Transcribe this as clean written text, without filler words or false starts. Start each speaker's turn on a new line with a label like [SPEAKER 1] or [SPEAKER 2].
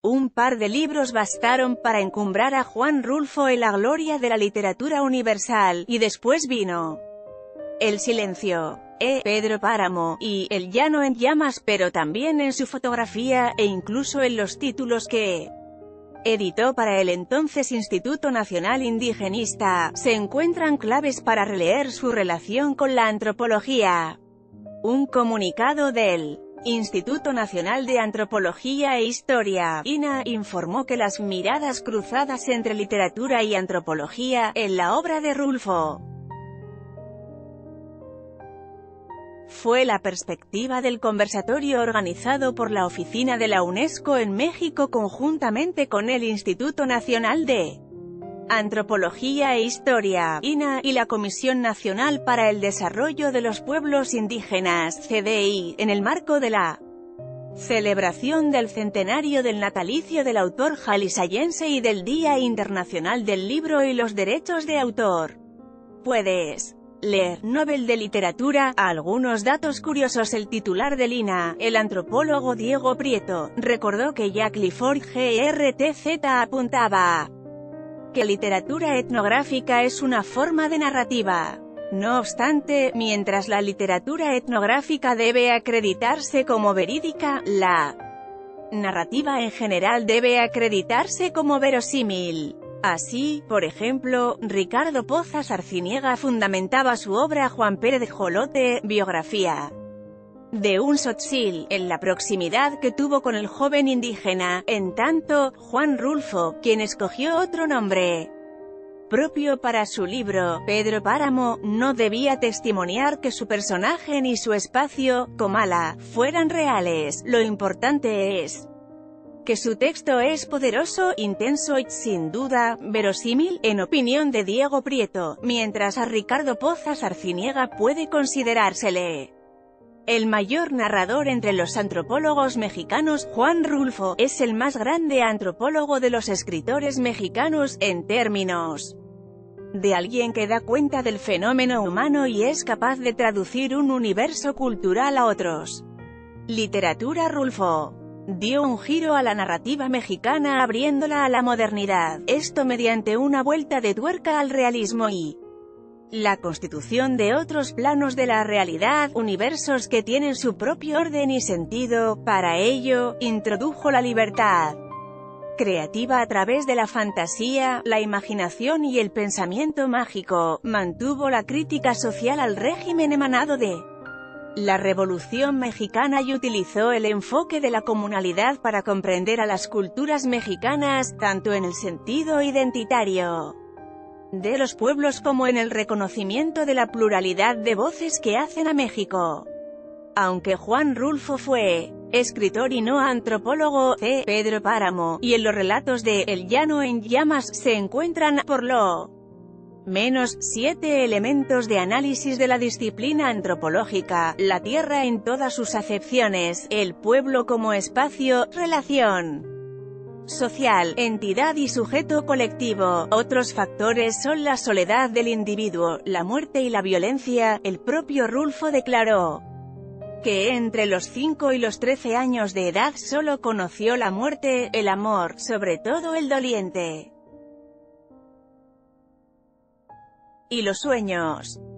[SPEAKER 1] Un par de libros bastaron para encumbrar a Juan Rulfo en la gloria de la literatura universal, y después vino El silencio, Pedro Páramo, y El llano en llamas, pero también en su fotografía, e incluso en los títulos que editó para el entonces Instituto Nacional Indigenista, se encuentran claves para releer su relación con la antropología. Un comunicado del Instituto Nacional de Antropología e Historia, INA, informó que las miradas cruzadas entre literatura y antropología, en la obra de Rulfo, fue la perspectiva del conversatorio organizado por la Oficina de la UNESCO en México conjuntamente con el Instituto Nacional de Antropología e Historia, INA, y la Comisión Nacional para el Desarrollo de los Pueblos Indígenas, CDI, en el marco de la celebración del centenario del natalicio del autor jalisciense y del Día Internacional del Libro y los Derechos de Autor. Puedes leer Nobel de Literatura. Algunos datos curiosos. El titular del INA, el antropólogo Diego Prieto, recordó que Jack Clifford GRTZ apuntaba que la literatura etnográfica es una forma de narrativa. No obstante, mientras la literatura etnográfica debe acreditarse como verídica, la narrativa en general debe acreditarse como verosímil. Así, por ejemplo, Ricardo Pozas Arciniega fundamentaba su obra Juan Pérez de Jolote, biografía de un Tzotzil, en la proximidad que tuvo con el joven indígena. En tanto, Juan Rulfo, quien escogió otro nombre propio para su libro, Pedro Páramo, no debía testimoniar que su personaje ni su espacio, Comala, fueran reales. Lo importante es que su texto es poderoso, intenso y, sin duda, verosímil, en opinión de Diego Prieto, mientras a Ricardo Pozas Arciniega puede considerársele el mayor narrador entre los antropólogos mexicanos. Juan Rulfo es el más grande antropólogo de los escritores mexicanos, en términos de alguien que da cuenta del fenómeno humano y es capaz de traducir un universo cultural a otros. Literatura. Rulfo dio un giro a la narrativa mexicana abriéndola a la modernidad, esto mediante una vuelta de tuerca al realismo y la constitución de otros planos de la realidad, universos que tienen su propio orden y sentido. Para ello, introdujo la libertad creativa a través de la fantasía, la imaginación y el pensamiento mágico. Mantuvo la crítica social al régimen emanado de la Revolución Mexicana y utilizó el enfoque de la comunalidad para comprender a las culturas mexicanas, tanto en el sentido identitario de los pueblos como en el reconocimiento de la pluralidad de voces que hacen a México. Aunque Juan Rulfo fue escritor y no antropólogo, Pedro Páramo, y en los relatos de El llano en llamas se encuentran, por lo menos, 7 elementos de análisis de la disciplina antropológica: la tierra en todas sus acepciones, el pueblo como espacio, relación social, entidad y sujeto colectivo. Otros factores son la soledad del individuo, la muerte y la violencia. El propio Rulfo declaró que entre los 5 y los 13 años de edad solo conoció la muerte, el amor, sobre todo el doliente, y los sueños.